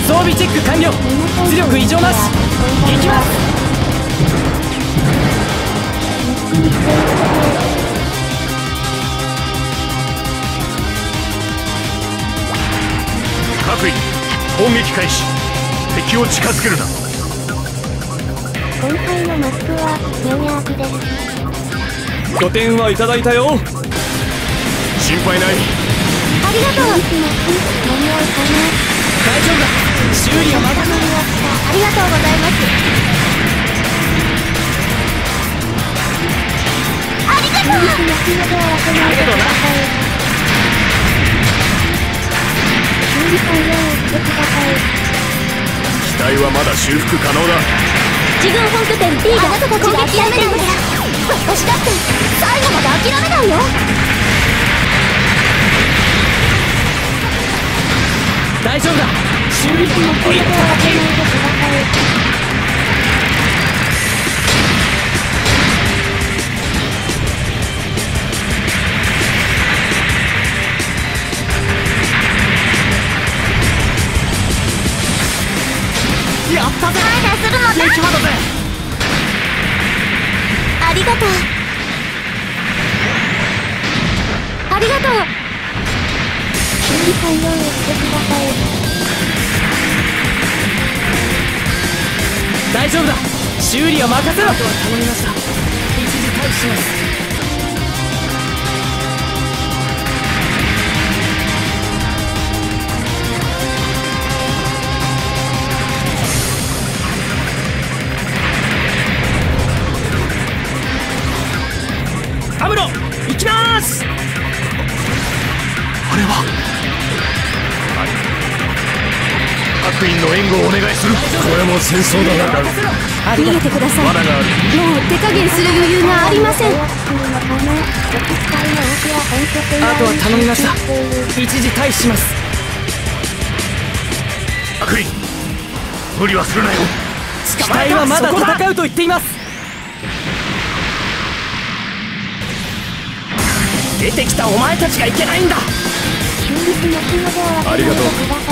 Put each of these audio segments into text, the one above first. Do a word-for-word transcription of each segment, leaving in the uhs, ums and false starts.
装備チェック完了。出力異常なし。行きます。 各位攻撃開始。敵を近づけるな。 今回のマップはニューヤークです。 拠点はいただいたよ。 心配ない。 ありがとう。 大丈夫だ。修理はまだ。 ありがとうございます。ありがとう。ありがとうな。修理完了してください。 機体はまだ修復可能だ。 自軍本拠点 B があなたたちが諦めないんだ。私だって最後まで諦めないよ。 大丈夫だ。修理に乗っていただける。やったぜ。 感謝するのだ。 元気まだぜ。 ありがとう。ありがとう。修理完了してください。 大丈夫だ。修理は任せろ。あとは頼みました。一時退避します。アムロ、行きます。あれは各員の援護をお願いする。これも戦争だな。 逃げてください。 罠がある。 もう手加減する余裕がありません。あとは頼みました。一時退避します。 各員無理はするなよ。 機体はまだ戦うと言っています。出てきたお前たちがいけないんだ。 ありがとう。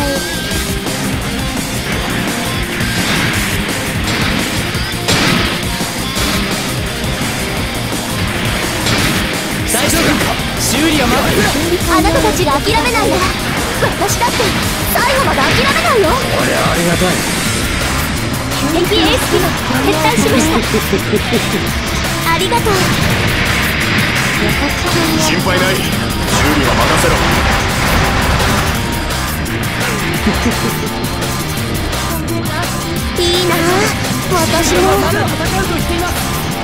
大丈夫か。修理はまだ。 あなたたちが諦めないなら私だって最後まで諦めないよ。 これはありがたい。 敵エース機が撤退しました。ありがとう。 心配ない。修理は任せろ。 いいなあ。私もまだ戦うと言っています。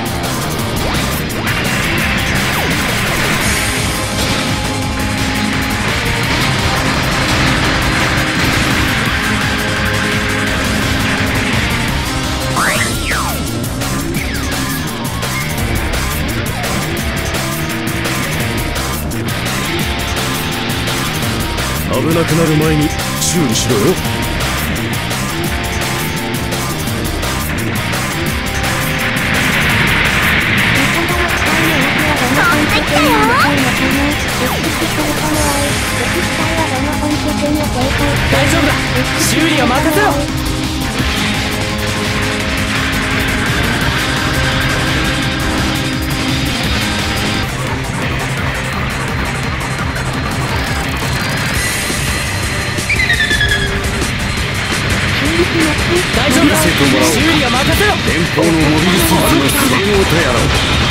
危なくなる前に修理しろよ。 飛んできたよ。 大丈夫だ。修理は任せろ。大丈夫だ。修理は任せろ。 連邦のモビルスーツの性能とやら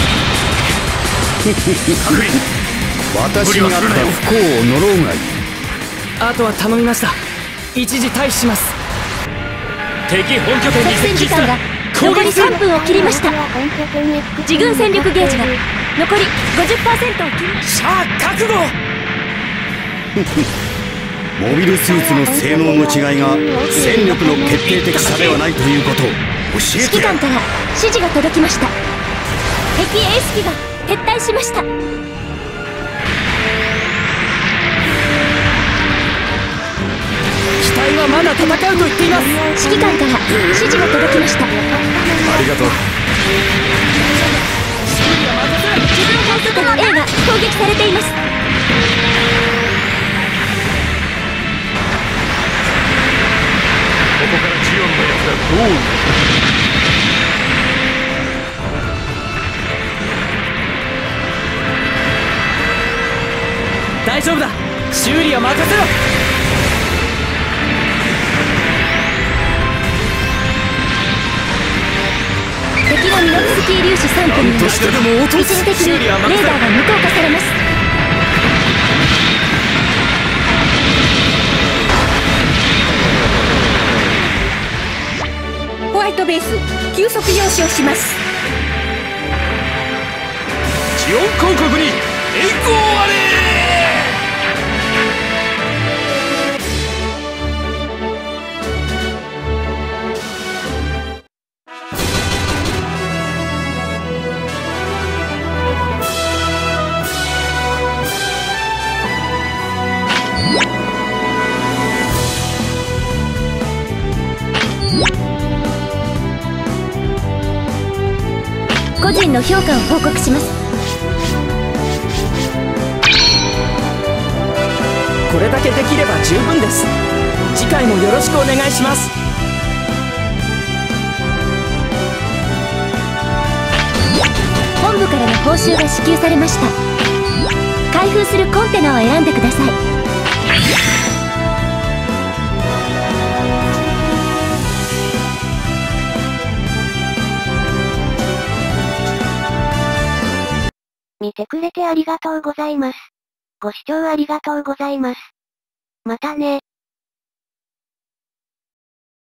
各員私にあった不幸を呪うがいい。 あとは頼みました。一時退避します。敵本拠点に接近した。 残りさんぷんを切りました。自軍戦力ゲージが残り ごじゅっパーセント を切りました。 さあ覚悟。 モビルスーツの性能の違いが戦力の決定的差ではないということを教えて指揮官から指示が届きました。敵エース機が撤退しました。 機体はまだ戦うと言っています。 指揮官から指示が届きました。 ありがとう。 自分本拠点 A が攻撃されています。 大丈夫だ、修理は任せろ。 敵のミノフスキー粒子さん組により一時的にレーダーが無効化されます。ホワイトベース急速上昇します。 ジオン公国に栄光あれ。 個人の評価を報告します。 これだけできれば十分です。次回もよろしくお願いします。 本部からの報酬が支給されました。開封するコンテナを選んでください。 見てくれてありがとうございます。ご視聴ありがとうございます。またね。